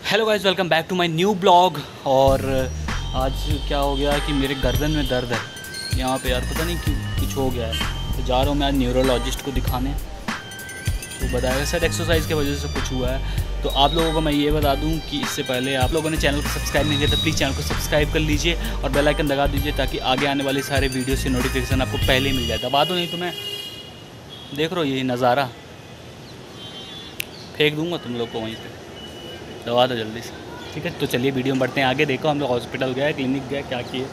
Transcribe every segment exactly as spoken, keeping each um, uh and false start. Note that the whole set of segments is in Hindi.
Hello guys, welcome back to my new blog. और आज क्या हो गया कि मेरे गर्दन में दर्द है यहाँ पे यार, पता नहीं क्यों कुछ हो गया है। तो जा रहा हूँ मैं आज न्यूरोलॉजिस्ट को दिखाने, तो बताएगा शायद एक्सरसाइज की वजह से कुछ हुआ है। तो आप लोगों को मैं ये बता दूं कि इससे पहले आप लोगों ने चैनल को सब्सक्राइब नहीं किया तो प्लीज़ चैनल को सब्सक्राइब कर लीजिए और बेल आइकन दबा दीजिए ताकि आगे आने वाले सारे वीडियो से नोटिफिकेशन आपको पहले ही मिल जाए। दबा दो नहीं तो मैं देख रहा हूँ ये नज़ारा फेंक दूँगा तुम लोग को वहीं पर। दवा दो जल्दी से, ठीक है। तो चलिए वीडियो में बढ़ते हैं आगे। देखो हम लोग हॉस्पिटल गए, क्लिनिक गए, क्या किए।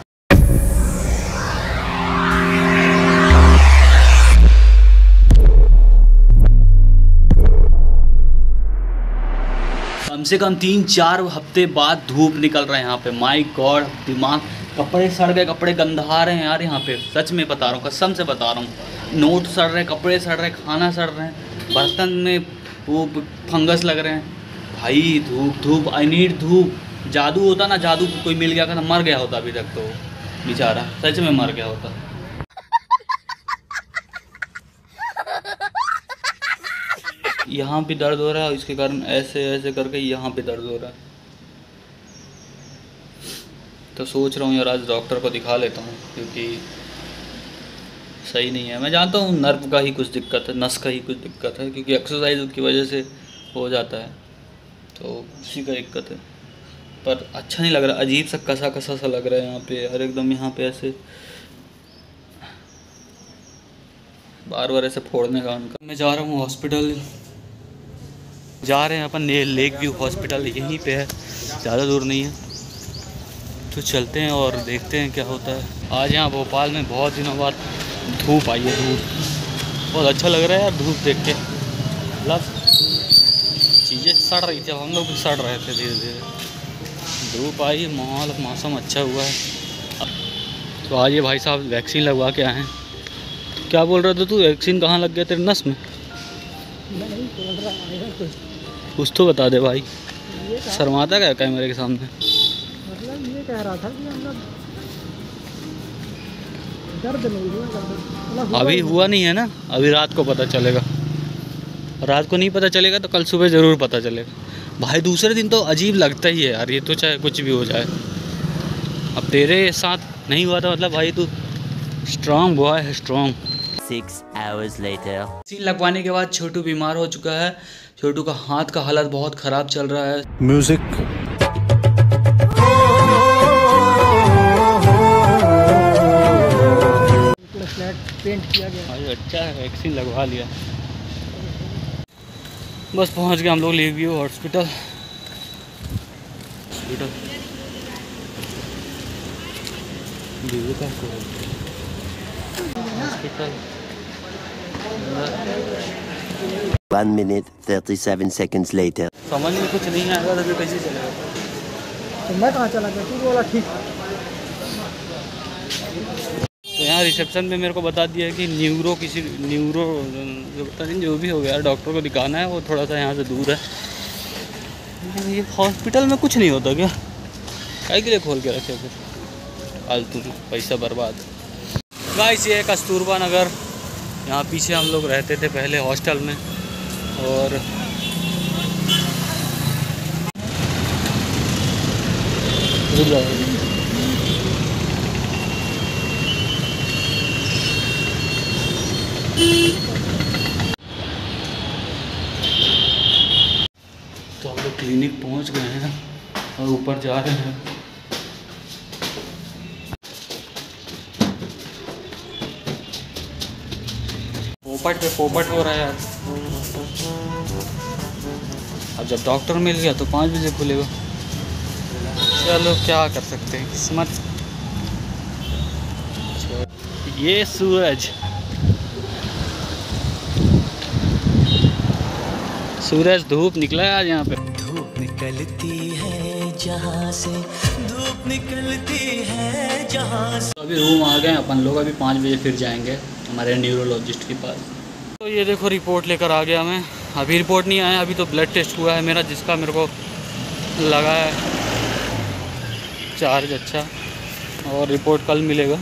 कम से कम तीन चार हफ्ते बाद धूप निकल रहा है यहाँ पे। माय गॉड, दिमाग, कपड़े सड़ गए, कपड़े गंधा रहे हैं यार यहाँ पे। सच में बता रहा हूँ, कसम से बता रहा हूँ। नोट सड़ रहे, कपड़े सड़ रहे, खाना सड़ रहे हैं, बर्तन में वो फंगस लग रहे हैं। भाई धूप धूप, आई नीड धूप। जादू होता ना, जादू कोई मिल गया था, मर गया होता अभी तक तो बेचारा, सच में मर गया होता। यहाँ भी दर्द हो रहा है, इसके कारण ऐसे ऐसे करके यहाँ पे दर्द हो रहा है। तो सोच रहा हूँ यार आज डॉक्टर को दिखा लेता हूँ, क्योंकि सही नहीं है। मैं जानता हूँ नर्व का ही कुछ दिक्कत है, नस का ही कुछ दिक्कत है, क्योंकि एक्सरसाइज की वजह से हो जाता है, तो उसी का दिक्कत है। पर अच्छा नहीं लग रहा, अजीब सा कसा कसा सा लग रहा है यहाँ पे यार, एकदम यहाँ पे ऐसे बार बार ऐसे फोड़ने का उनका। मैं जा रहा हूँ हॉस्पिटल, जा रहे हैं अपन लेक व्यू हॉस्पिटल, यहीं पे है, ज़्यादा दूर नहीं है। तो चलते हैं और देखते हैं क्या होता है। आज यहाँ भोपाल में बहुत दिनों बाद धूप आई है, धूप बहुत अच्छा लग रहा है यार धूप देख के। मतलब चीज़ें सड़ रही थी, अब हम लोग भी सड़ रहे थे धीरे धीरे। धूप आई, माहौल मौसम अच्छा हुआ है। तो आज ये भाई साहब वैक्सीन लगवा के आए हैं। क्या बोल रहे थे तू, वैक्सीन कहाँ लग गया तेरे नस में? नहीं बोल रहा है कुछ तो बता दे भाई, शर्माता क्या कैमरे के सामने? मतलब ये कह रहा था कि मतलब दर्द नहीं हुआ, मतलब अभी हुआ नहीं है ना, अभी रात को पता चलेगा। रात को नहीं पता चलेगा तो कल सुबह ज़रूर पता चलेगा। भाई दूसरे दिन तो अजीब लगता ही है यार, ये तो चाहे कुछ भी हो जाए। अब तेरे साथ नहीं हुआ था मतलब भाई तू स्ट्रॉन्ग बॉय है, strong. Six hours later. Vaccine लगवाने के बाद छोटू बीमार हो चुका है। छोटू का हाथ का हालत बहुत ख़राब चल रहा है। म्यूजिक पूरा फ्लैट पेंट किया गया। भाई अच्छा है, वैक्सीन लगवा लिया। बस पहुंच गए हम लोग lake view hospital. Hospital hospital One minute thirty-seven seconds later. समझ में कुछ नहीं आएगा तो फिर कैसे चलेगा? तो मैं कहाँ चला गया, तू बोला ठीक। तो यहाँ रिसेप्शन में मेरे को बता दिया है कि न्यूरो किसी न्यूरो जो पता नहीं जो भी हो गया डॉक्टर को दिखाना है, वो थोड़ा सा यहाँ से दूर है। ये हॉस्पिटल में कुछ नहीं होता क्या? काय के लिए खोल के रखे फिर फालतू में पैसा बर्बाद। गाइस ये कस्तूरबा नगर, यहाँ पीछे हम लोग रहते थे पहले हॉस्टल में। और तो हम लोग क्लिनिक पहुँच गए हैं और ऊपर जा रहे हैं। पोपट पे पोपट हो रहा है यार। अब जब डॉक्टर मिल गया तो पाँच बजे खुलेगा। चलो क्या कर सकते हैं, किस्मत। ये सूरज सूरज धूप निकला है आज यहाँ पे। धूप निकलती है जहाँ से, धूप निकलती है जहाँ से। तो अभी रूम आ गए अपन लोग, अभी पाँच बजे फिर जाएंगे हमारे न्यूरोलॉजिस्ट के पास। तो ये देखो रिपोर्ट लेकर आ गया मैं। अभी रिपोर्ट नहीं आया, अभी तो ब्लड टेस्ट हुआ है मेरा, जिसका मेरे को लगा है चार्ज अच्छा, और रिपोर्ट कल मिलेगा।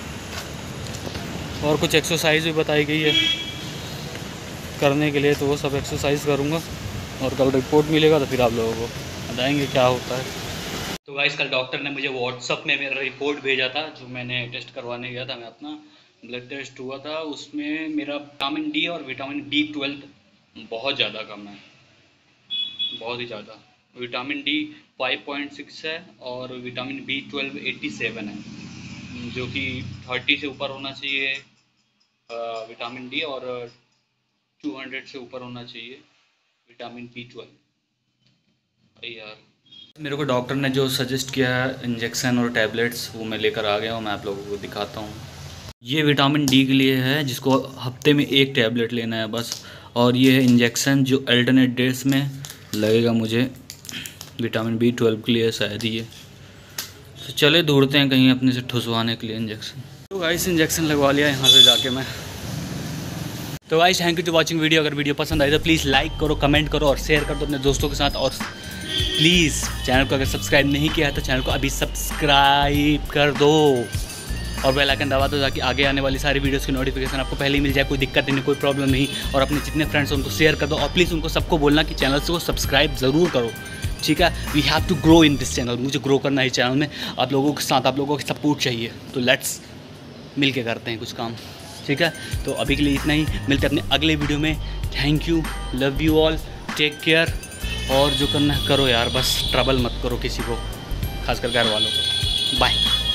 और कुछ एक्सरसाइज भी बताई गई है करने के लिए, तो वो सब एक्सरसाइज करूँगा और कल रिपोर्ट मिलेगा तो फिर आप लोगों को बताएंगे क्या होता है। तो गाइस कल डॉक्टर ने मुझे व्हाट्सअप में मेरा रिपोर्ट भेजा था, जो मैंने टेस्ट करवाने गया था। मैं अपना ब्लड टेस्ट हुआ था, उसमें मेरा विटामिन डी और विटामिन बी ट्वेल्व बहुत ज़्यादा कम है, बहुत ही ज़्यादा। Vitamin D five point six है और vitamin B twelve eighty seven है, जो कि थर्टी से ऊपर होना चाहिए विटामिन डी, और टू हंड्रेड से ऊपर होना चाहिए विटामिन बी ट्वेल्व। यार मेरे को डॉक्टर ने जो सजेस्ट किया है इंजेक्शन और टैबलेट्स, वो मैं लेकर आ गया हूँ। मैं आप लोगों को दिखाता हूँ। ये विटामिन डी के लिए है, जिसको हफ्ते में एक टैबलेट लेना है बस। और ये है इंजेक्शन, जो अल्टरनेट डेज में लगेगा मुझे विटामिन बी ट्वेल्व के लिए शायद ये। तो चले ढूंढते हैं कहीं अपने से ठुसवाने के लिए इंजेक्शन। तो गाइस इंजेक्शन लगवा लिया यहाँ से जाके मैं। तो guys thank you to watching video. अगर वीडियो पसंद आई तो प्लीज़ लाइक करो, कमेंट करो और शेयर कर दो अपने दोस्तों के साथ। और प्लीज़ चैनल को अगर सब्सक्राइब नहीं किया है तो चैनल को अभी सब्सक्राइब कर दो और बेल आइकन दबा दो, ताकि आगे आने वाली सारी वीडियोस की नोटिफिकेशन आपको पहले ही मिल जाए। कोई दिक्कत नहीं, कोई प्रॉब्लम नहीं। और अपने जितने फ्रेंड्स हैं उनको शेयर कर दो और प्लीज़ उनको सबको बोलना कि चैनल को सब्सक्राइब ज़रूर करो, ठीक है। We have to grow in this channel. मुझे ग्रो करना है चैनल में, आप लोगों के साथ आप लोगों की सपोर्ट चाहिए। तो लेट्स मिल के करते हैं कुछ काम, ठीक है। तो अभी के लिए इतना ही, मिलते हैं अपने अगले वीडियो में। Thank you, love you all, take care. और जो करना है करो यार, बस ट्रबल मत करो किसी को, खासकर घर वालों को। बाय।